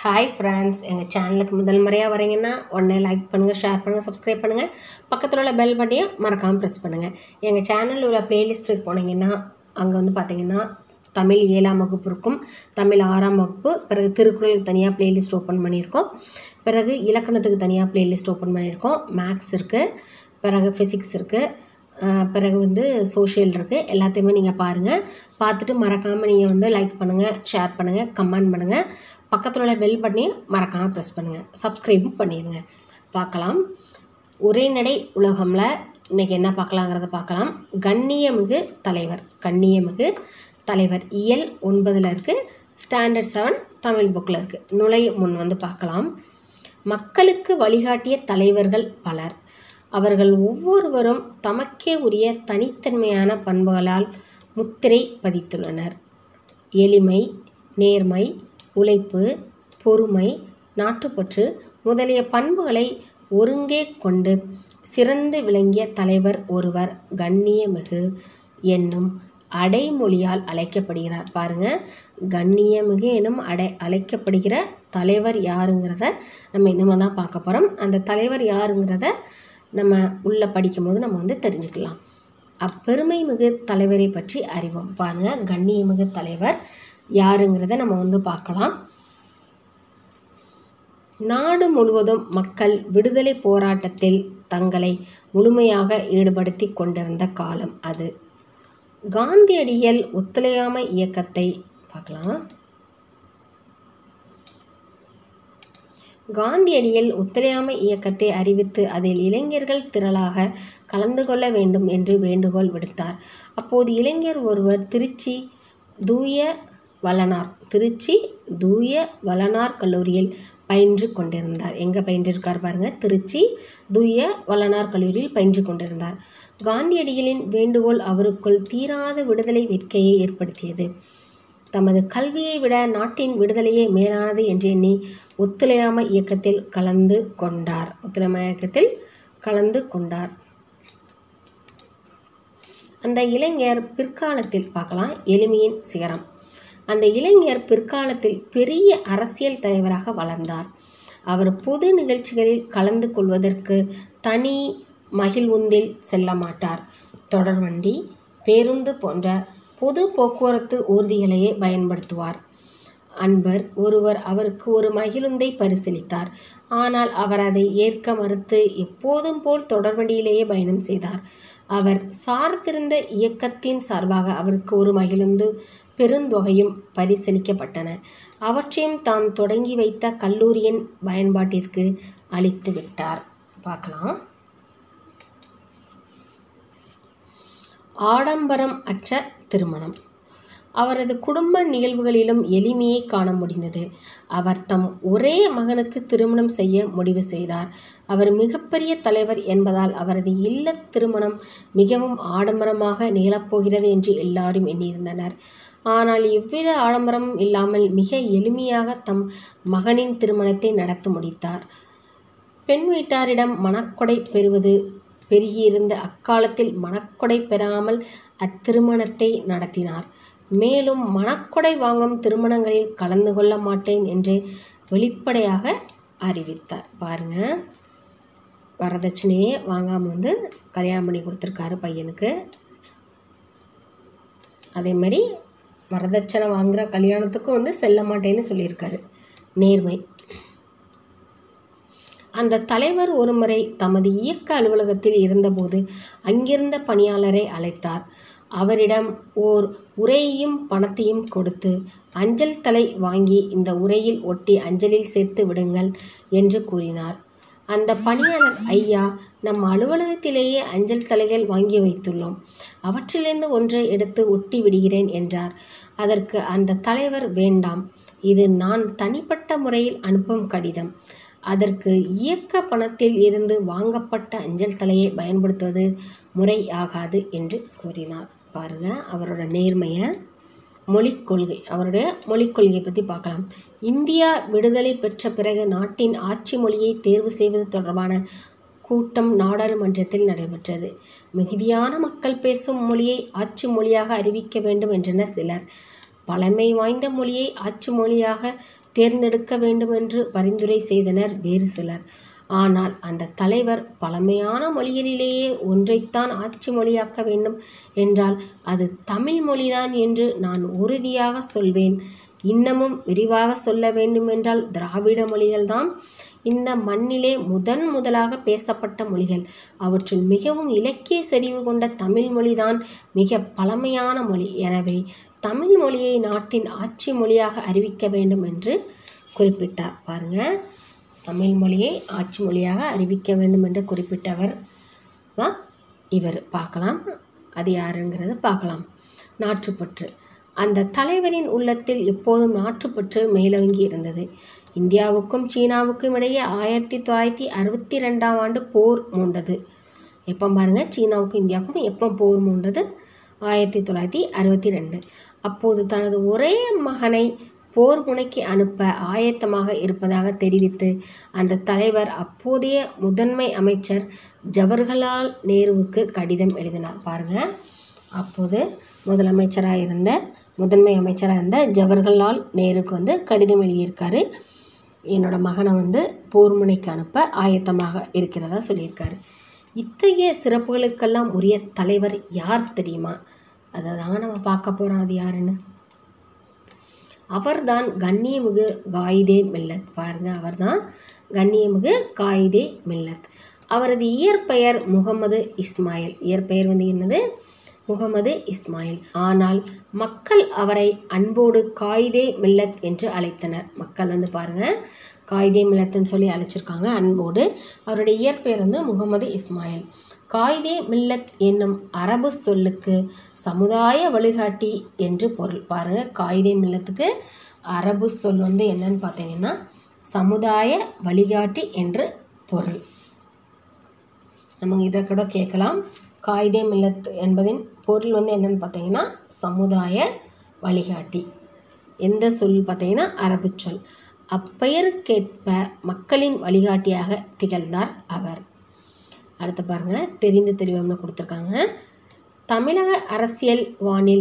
Hi friends, எங்கள் சேனலுக்கு முதல் முறையாக வரீங்கன்னா உடனே லைக் பண்ணுங்கள், ஷேர் பண்ணுங்கள், சப்ஸ்கிரைப் பண்ணுங்கள். பக்கத்தில் உள்ள பெல் பட்டனையும் மறக்காமல் ப்ரெஸ் பண்ணுங்கள். எங்கள் சேனலில் உள்ள ப்ளேலிஸ்ட்டுக்கு போனீங்கன்னா அங்கே வந்து பார்த்திங்கன்னா தமிழ் 7ஆம் வகுப்பு இருக்கும், தமிழ் 6ஆம் வகுப்பு, பிறகு திருக்குறளுக்கு தனியாக ப்ளேலிஸ்ட் ஓப்பன் பண்ணியிருக்கோம், பிறகு இலக்கணத்துக்கு தனியாக ப்ளேலிஸ்ட் ஓப்பன் பண்ணியிருக்கோம், மேக்ஸ் இருக்குது, பிறகு ஃபிசிக்ஸ் இருக்குது, பிறகு வந்து சோஷியல் இருக்குது. எல்லாத்தையுமே நீங்கள் பாருங்கள். பார்த்துட்டு மறக்காமல் நீங்கள் வந்து லைக் பண்ணுங்கள், ஷேர் பண்ணுங்கள், கமெண்ட் பண்ணுங்கள். பக்கத்தில் உள்ள பெல் பட்டனையும் மறக்காமல் ப்ரெஸ் பண்ணுங்கள், சப்ஸ்கிரைபும் பண்ணிடுங்க. பார்க்கலாம். உரைநடை உலகமில் இன்றைக்கி என்ன பார்க்கலாங்கிறத பார்க்கலாம். கண்ணியமிகு தலைவர், கண்ணியமிகு தலைவர் இயல் 9 இருக்குது, ஸ்டாண்டர்ட் 7 தமிழ் புக்கில் இருக்குது. நுழைய முன் வந்து பார்க்கலாம். மக்களுக்கு வழிகாட்டிய தலைவர்கள் பலர். அவர்கள் ஒவ்வொருவரும் தமக்கே உரிய தனித்தன்மையான பண்புகளால் முத்திரை பதித்துள்ளனர். எளிமை, நேர்மை, உழைப்பு, பொறுமை, நாட்டுப்பற்று முதலிய பண்புகளை ஒருங்கே கொண்டு சிறந்து விளங்கிய தலைவர் ஒருவர் கண்ணியமிகு என்னும் அடைமொழியால் அழைக்கப்படுகிறார். பாருங்கள், கண்ணியமிகு எனும் அழைக்கப்படுகிற தலைவர் யாருங்கிறத நம்ம இன்னும் தான் பார்க்க போகிறோம். அந்த தலைவர் யாருங்கிறத நம்ம உள்ளே படிக்கும்போது நம்ம வந்து தெரிஞ்சுக்கலாம். அப்பெருமை மிகு தலைவரை பற்றி அறிவோம். பாருங்கள், கண்ணியமிகு தலைவர் யாருங்கிறத நம்ம வந்து பார்க்கலாம். நாடு முழுவதும் மக்கள் விடுதலை போராட்டத்தில் தங்களை முழுமையாக ஈடுபடுத்தி கொண்டிருந்த காலம் அது. காந்தியடிகள் ஒத்துழையாமை இயக்கத்தை பார்க்கலாம். காந்தியடிகள் ஒத்துழையாமை இயக்கத்தை அறிவித்து அதில் இளைஞர்கள் திரளாக கலந்து கொள்ள வேண்டும் என்று வேண்டுகோள் விடுத்தார். அப்போது இளைஞர் ஒருவர் திருச்சி தூய வளனார் கல்லூரியில் பயின்று கொண்டிருந்தார். எங்கே பயின்றிருக்கார் பாருங்கள், திருச்சி தூய வளனார் கல்லூரியில் பயின்று கொண்டிருந்தார். காந்தியடிகளின் வேண்டுகோள் அவருக்குள் தீராத விடுதலை வேட்கையை ஏற்படுத்தியது. தமது கல்வியை விட நாட்டின் விடுதலையே மேலானது என்று எண்ணி ஒத்துழையாமை இயக்கத்தில் கலந்து கொண்டார். அந்த இளைஞர் பிற்காலத்தில் பார்க்கலாம், எளிமையின் சிகரம். அந்த இளைஞர் பிற்காலத்தில் பெரிய அரசியல் தலைவராக வளர்ந்தார். அவர் பொது நிகழ்ச்சிகளில் கலந்து கொள்வதற்கு தனி மகிழ்வுந்தில் செல்ல மாட்டார். தொடர்வண்டி, பேருந்து போன்ற பொது போக்குவரத்து ஊர்திகளையே பயன்படுத்துவார். அன்பர் ஒருவர் அவருக்கு ஒரு மகிழுந்தை பரிசீலித்தார். ஆனால் அவர் அதை ஏற்க மறுத்து எப்போதும் போல் தொடர்வண்டியிலேயே பயணம் செய்தார். அவர் சார்ந்திருந்த இயக்கத்தின் சார்பாக அவருக்கு ஒரு மகிழுந்து பெருந்தொகையும் பரிசீலிக்கப்பட்டன. அவற்றையும் தாம் தொடங்கி வைத்த கல்லூரியின் பயன்பாட்டிற்கு அளித்து விட்டார். பார்க்கலாம். ஆடம்பரம் அற்ற திருமணம். அவரது குடும்ப நிகழ்வுகளிலும் எளிமையை காண முடிந்தது. அவர் தம் ஒரே மகனுக்கு திருமணம் செய்ய முடிவு செய்தார். அவர் மிகப்பெரிய தலைவர் என்பதால் அவரது இல்ல திருமணம் மிகவும் ஆடம்பரமாக நிகழப்போகிறது என்று எல்லாரும் எண்ணியிருந்தனர். ஆனால் எவ்வித ஆடம்பரமும் இல்லாமல் மிக எளிமையாக தம் மகனின் திருமணத்தை நடத்தி முடித்தார். பெண் வீட்டாரிடம் மணக்கொடை பெறுவது பெருகியிருந்த அக்காலத்தில் மணக்கொடை பெறாமல் அத்திருமணத்தை நடத்தினார். மேலும் மணக்கொடை வாங்கும் திருமணங்களில் கலந்து கொள்ள மாட்டேன் என்று வெளிப்படையாக அறிவித்தார். பாருங்கள், வரதட்சணையே வாங்காமல் வந்து கல்யாணம் பண்ணி கொடுத்துருக்காரு பையனுக்கு. அதேமாதிரி வரதட்சணை வாங்குகிற கல்யாணத்துக்கும் வந்து செல்ல மாட்டேன்னு சொல்லியிருக்காரு. நேர்மை. அந்த தலைவர் ஒருமுறை தமது இயக்க அலுவலகத்தில் இருந்தபோது அங்கிருந்த பணியாளரை அழைத்தார். அவரிடம் ஓர் உரையையும் பணத்தையும் கொடுத்து அஞ்சல் தலை வாங்கி இந்த உரையில் ஒட்டி அஞ்சலில் சேர்த்து விடுங்கள் என்று கூறினார். அந்த பணியாளர், ஐயா, நம் அலுவலகத்திலேயே அஞ்சல் தலைகள் வாங்கி வைத்துள்ளோம், அவற்றிலிருந்து ஒன்றை எடுத்து ஒட்டி விடுகிறேன் என்றார். அதற்கு அந்த தலைவர், வேண்டாம், இது நான் தனிப்பட்ட முறையில் அனுப்பும் கடிதம், அதற்கு இயக்க பணத்தில் இருந்து வாங்கப்பட்ட அஞ்சல் தலையை பயன்படுத்துவது முறையாகாது என்று கூறினார். பாருங்கள், அவரோட நேர்மையை. மொழிக்கொள்கை. அவருடைய மொழிக்கொள்கையை பற்றி பார்க்கலாம். இந்தியா விடுதலை பெற்ற பிறகு நாட்டின் ஆட்சி மொழியை தேர்வு செய்வது தொடர்பான கூட்டம் நாடாளுமன்றத்தில் நடைபெற்றது. மிகுதியான மக்கள் பேசும் மொழியை ஆட்சி மொழியாக அறிவிக்க வேண்டும் என்றனர் சிலர். பழமை வாய்ந்த மொழியை ஆட்சி மொழியாக தேர்ந்தெடுக்க வேண்டுமென்று பரிந்துரை செய்தனர் வேறு சிலர். ஆனால் அந்த தலைவர் பழமையான மொழிகளிலேயே ஒன்றைத்தான் ஆட்சி மொழியாக்க வேண்டும் என்றால் அது தமிழ் மொழிதான் என்று நான் உறுதியாக சொல்வேன். இன்னமும் விரிவாக சொல்ல வேண்டுமென்றால் திராவிட மொழிகள்தான் இந்த மண்ணிலே முதலாக பேசப்பட்ட மொழிகள். அவற்றில் மிகவும் இலக்கிய செறிவு கொண்ட தமிழ் மொழிதான் மிக பழமையான மொழி. எனவே தமிழ் மொழியை நாட்டின் ஆட்சி மொழியாக அறிவிக்க வேண்டும் என்று குறிப்பிட்டார். பாருங்க, தமிழ் மொழியை ஆட்சி மொழியாக அறிவிக்க வேண்டும் என்று குறிப்பிட்டவர் தான் இவர். பார்க்கலாம், அது யாருங்கிறத பார்க்கலாம். நாட்டுப்பற்று. அந்த தலைவரின் உள்ளத்தில் எப்போதும் நாட்டுப்பற்று மேலோங்கி இருந்தது. இந்தியாவுக்கும் சீனாவுக்கும் இடையே 1962ஆம் ஆண்டு போர் மூண்டது. எப்போ பாருங்கள், சீனாவுக்கும் இந்தியாவுக்கும் எப்போ போர் மூண்டது? 1962. அப்போது தனது ஒரே மகனை போர் முனைக்கு அனுப்ப ஆயத்தமாக இருப்பதாக தெரிவித்து அந்த தலைவர் அப்போதைய முதன்மை அமைச்சர் ஜவஹர்லால் நேருவுக்கு கடிதம் எழுதினார். பாருங்கள், அப்போது முதன்மை அமைச்சராக இருந்த ஜவஹர்லால் நேருக்கு கடிதம் எழுதியிருக்காரு. என்னோட மகனை போர் முனைக்கு அனுப்ப ஆயத்தமாக இருக்கிறதா சொல்லியிருக்காரு. இத்தகைய சிறப்புகளுக்கெல்லாம் உரிய தலைவர் யார் தெரியுமா? அதை தாங்க நம்ம பார்க்க போகிறோம். அது யாருன்னு, அவர்தான் கண்ணியமிகு காயிதே மில்லத். பாருங்கள், அவர்தான் கண்ணியமிகு காயிதே மில்லத். அவரது இயற்பெயர் முகமது இஸ்மாயில். இயற்பெயர் என்னது? முகமது இஸ்மாயில். ஆனால் மக்கள் அவரை அன்போடு காயிதே மில்லத் என்று அழைத்தனர். மக்கள் பாருங்கள், காயிதே மில்லத்ன்னு சொல்லி அழைச்சிருக்காங்க அன்போடு. அவருடைய இயற்பெயர் முகமது இஸ்மாயில். காயிதே மில்லத் என்னும் அரபு சொல்லுக்கு சமுதாய வழிகாட்டி என்று பொருள். பாருங்கள், காயிதே மில்லத்துக்கு அரபு சொல் என்னன்னு பார்த்தீங்கன்னா சமுதாய வழிகாட்டி என்று பொருள். நம்ம இதை கூட கேட்கலாம். காயிதே மில்லத் என்பதின் பொருள் என்னன்னு பார்த்தீங்கன்னா சமுதாய வழிகாட்டி. எந்த சொல் பார்த்தீங்கன்னா அரபு சொல். அப்பெயருக்கேற்ப மக்களின் வழிகாட்டியாக திகழ்ந்தார் அவர். அடுத்து பாருங்கள், தெரிந்து தெரியாமல் கொடுத்துருக்காங்க. தமிழக அரசியல் வானில்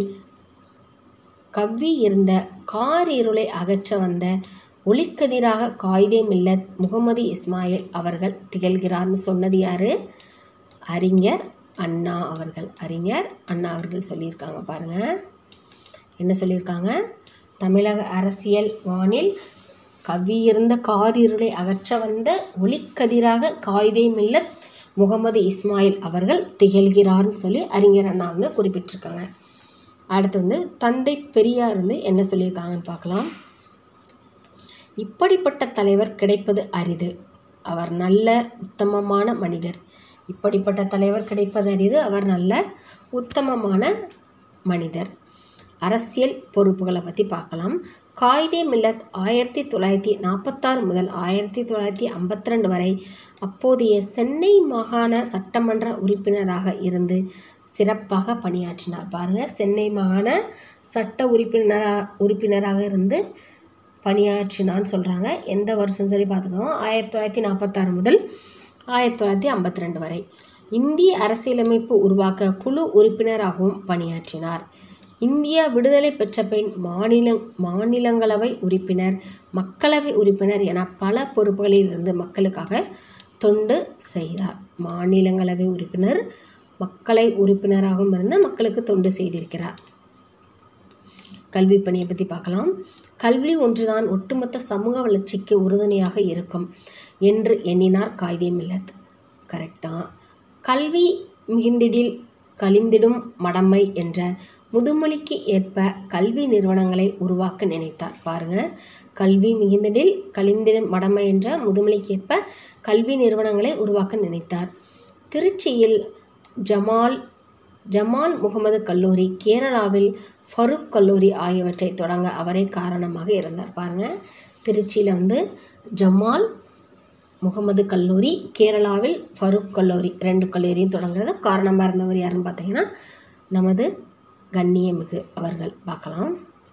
கவ்வி இருந்த காரிருளை அகற்ற வந்த ஒளிக்கதிராக காயிதே மில்லத் முகமது இஸ்மாயில் அவர்கள் திகழ்கிறார்னு சொன்னது யார்? அறிஞர் அண்ணா அவர்கள். அறிஞர் அண்ணா அவர்கள் சொல்லியிருக்காங்க. பாருங்கள், என்ன சொல்லியிருக்காங்க? தமிழக அரசியல் வானில் கவ்வியிருந்த காரிருளை அகற்ற வந்த ஒளிக்கதிராக காயிதே மில்லத் முகமது இஸ்மாயில் அவர்கள் திகழ்கிறார்னு சொல்லி அறிஞர் அண்ணா குறிப்பிட்டிருக்காங்க. அடுத்து தந்தை பெரியார் என்ன சொல்லியிருக்காங்கன்னு பார்க்கலாம். இப்படிப்பட்ட தலைவர் கிடைப்பது அரிது. அவர் நல்ல உத்தமமான மனிதர். இப்படிப்பட்ட தலைவர் கிடைப்பது அரிது. அவர் நல்ல உத்தமமான மனிதர். அரசியல் பொறுப்புகளை பற்றி பார்க்கலாம். காயிதே மில்லத் 1946 முதல் 1952 வரை அப்போதைய சென்னை மாகாண சட்டமன்ற உறுப்பினராக இருந்து சிறப்பாக பணியாற்றினார். பாருங்கள், சென்னை மாகாண சட்ட உறுப்பினராக இருந்து பணியாற்றினான்னு சொல்கிறாங்க. எந்த வருஷம் சொல்லி பார்த்துக்கோங்க, 1946 முதல் 1952 வரை. இந்திய அரசியலமைப்பு உருவாக்க குழு உறுப்பினராகவும் பணியாற்றினார். இந்தியா விடுதலை பெற்ற பின் மாநிலங்களவை உறுப்பினர், மக்களவை உறுப்பினர் என பல பொறுப்புகளில் இருந்து மக்களுக்காக தொண்டு செய்தார். மாநிலங்களவை உறுப்பினர், மக்களவை உறுப்பினராகவும் இருந்து மக்களுக்கு தொண்டு செய்திருக்கிறார். கல்வி பணியை பற்றி பார்க்கலாம். கல்வி ஒன்றுதான் ஒட்டுமொத்த சமூக வளர்ச்சிக்கு உறுதுணையாக இருக்கும் என்று எண்ணினார் காயிதே மில்லத். கரெக்ட் தான். கல்வி மிகுந்திடில் கழிந்திடும் மடமை என்ற முதுமொழிக்கு ஏற்ப கல்வி நிறுவனங்களை உருவாக்க நினைத்தார். பாருங்கள், கல்வி மிகுந்திடில் கழிந்திடும் மடமை என்ற முதுமொழிக்கு ஏற்ப கல்வி நிறுவனங்களை உருவாக்க நினைத்தார். திருச்சியில் ஜமால் முகமது கல்லூரி, கேரளாவில் ஃபருக் கல்லூரி ஆகியவற்றை தொடங்க அவரே காரணமாக இருந்தார். பாருங்கள், திருச்சியில் ஜமால் முகமது கல்லூரி, கேரளாவில் ஃபருக் கல்லூரி 2 கல்லூரியும் தொடங்குறது காரணமாக இருந்தவர் யாருன்னு பார்த்தீங்கன்னா நமது கண்ணியமிகு அவர்கள். பார்க்கலாம்.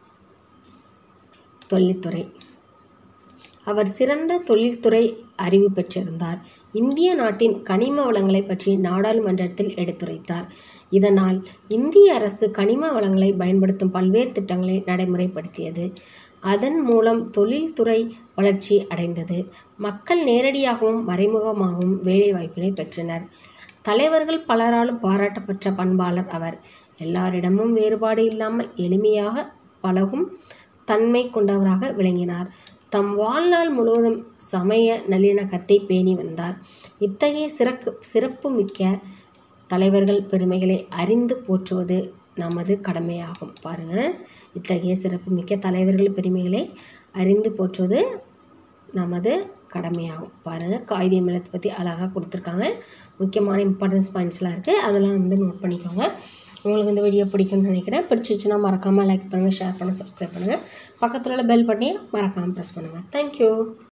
தொழில்துறை. அவர் சிறந்த தொழில்துறை அறிவு பெற்றிருந்தார். இந்திய நாட்டின் கனிம வளங்களை பற்றி நாடாளுமன்றத்தில் எடுத்துரைத்தார். இதனால் இந்திய அரசு கனிம வளங்களை பயன்படுத்தும் பல்வேறு திட்டங்களை நடைமுறைப்படுத்தியது. அதன் மூலம் தொழில்துறை வளர்ச்சி அடைந்தது. மக்கள் நேரடியாகவும் மறைமுகமாகவும் வேலைவாய்ப்பினை பெற்றனர். தலைவர்கள் பலராலும் பாராட்டப்பட்ட பண்பாளர் அவர். எல்லாரிடமும் வேறுபாடு இல்லாமல் எளிமையாக பழகும் தன்மை கொண்டவராக விளங்கினார். தம் வாழ்நாள் முழுவதும் சமய நல்லிணக்கத்தை பேணி வந்தார். இத்தகைய சிறப்பு மிக்க தலைவர்கள் பெருமைகளை அறிந்து போற்றுவது நமது கடமையாகும். பாருங்கள், இத்தகைய சிறப்பு மிக்க தலைவர்கள் பெருமைகளை அறிந்து போற்றுவது நமது கடமையாகும். பாருங்கள், காயிதே மில்லத் பற்றி அழகாக கொடுத்துருக்காங்க. முக்கியமான இம்பார்ட்டன்ஸ் பாயிண்ட்ஸ்லாம் இருக்குது, அதெல்லாம் நோட் பண்ணிக்கோங்க. உங்களுக்கு இந்த வீடியோ பிடிக்கும்னு நினைக்கிறேன். பிடிச்சிச்சுன்னா மறக்காமல் லைக் பண்ணுங்கள், ஷேர் பண்ணுங்கள், சப்ஸ்கிரைப் பண்ணுங்கள். பக்கத்தில் உள்ள பெல் பட்டனையும் மறக்காமல் ப்ரெஸ் பண்ணுங்கள். தேங்க்யூ.